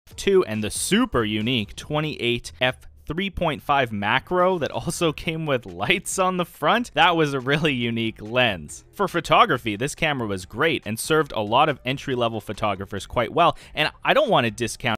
f2 and the super unique 28 f3.5 macro that also came with lights on the front. That was a really unique lens. For photography, this camera was great and served a lot of entry-level photographers quite well, and I don't want to discount